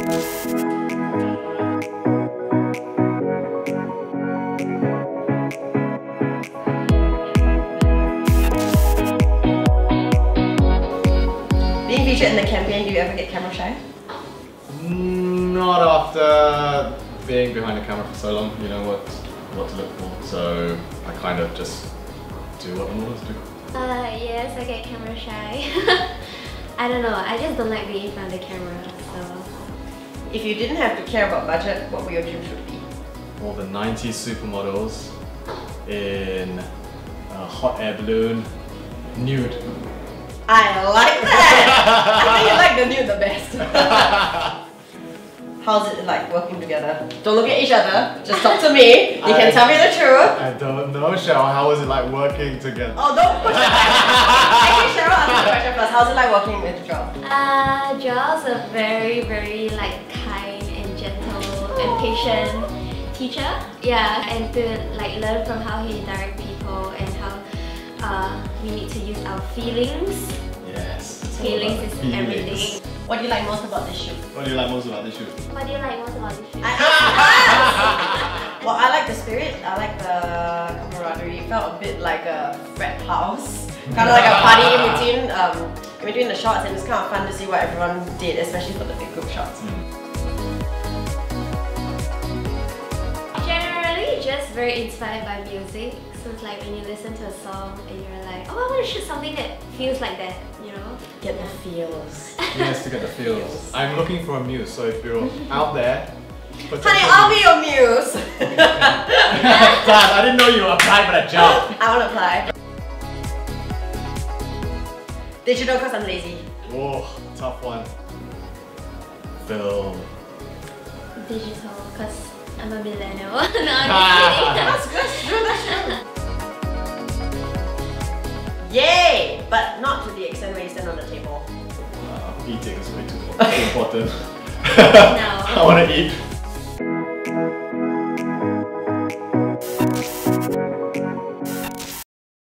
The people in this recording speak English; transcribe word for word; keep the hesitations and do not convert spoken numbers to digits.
Being featured in the campaign, do you ever get camera shy? Not after being behind the camera for so long. You know what what to look for, so I kind of just do what the models do. Uh, yes, I get camera shy. I don't know, I just don't like being in front of the camera, so... If you didn't have to care about budget, what would your dreams would be? All the nineties supermodels in a hot air balloon, nude. I like that! I think you like the nude the best. How's it like working together? Don't look at each other, just talk to me. You can I, tell me the truth. I don't know, Cheryl. How was it like working together? Oh, don't push it back. Actually, Cheryl, ask me the question first. How's it like working with Joel? Uh, Joel's a very, very like kind and gentle and patient teacher. Yeah, and to like learn from how he directs people and how uh, we need to use our feelings. Yes. it's all Feelings about is feelings. everything. What do you like most about this shoot? What do you like most about this shoot? What do you like most about this shoot? Well, I like the spirit, I like the camaraderie. It felt a bit like a frat house. Kind of like a party in between, um, in between the shots, and it's kind of fun to see what everyone did, especially for the big group shots. Mm. Generally, just very inspired by music. So it's like when you listen to a song and you're like, oh, I want to shoot something that feels like that, you know? Get the feels. Yes, to get the feels. I'm looking for a muse, so if you're out there, Honey, I'll be your muse! Dad, I didn't know you applied for that job. I want to apply. Digital because I'm lazy. Oh, tough one. Film. Digital, because I'm a millennial. No, I'm just kidding. That's good, that's true, that's true. Yay! But not to the extent where you stand on the table. Uh, eating is way too important. No. I want to eat.